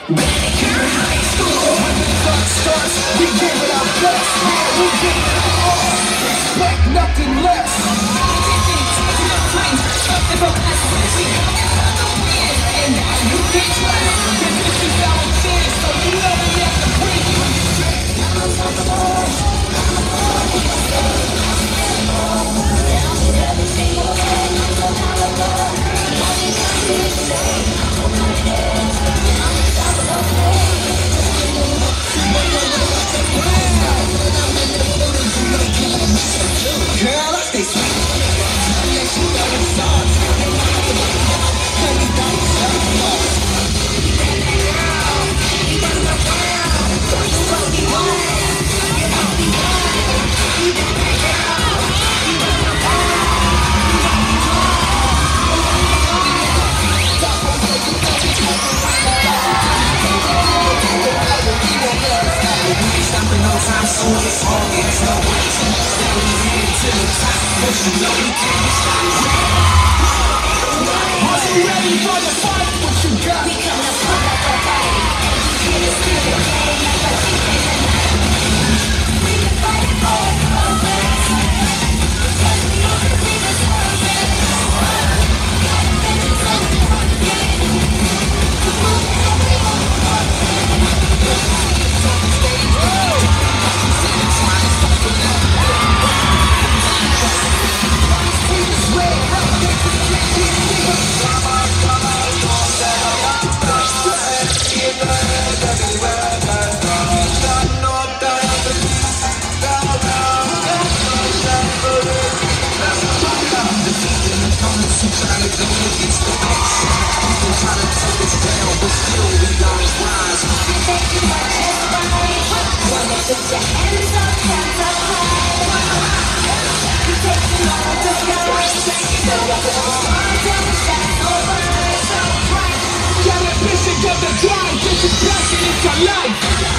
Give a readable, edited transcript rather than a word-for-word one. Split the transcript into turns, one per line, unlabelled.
Banneker high school. When the clock starts, we give it our best. Yeah, we give it our all. Expect nothing less. Distance to the flames, something from us. We come out the win, and now you can trust. This is our chance, so you know we have to bring you. Girl, I stay sweet. Unless you know the songs. Let me down the shot. Stopping no time soon, it's all there's no way. Steady headed to the top, but you know you can't stop. Are you ready for the fight? What you got? We come to fight like a fight. Educated to the game like a chicken and we can fight it for the progress. Because we know that we deserve it. Got a vengeance on the target. Come on, everyone. Got ambition, got the drive, this is passion, it's your life.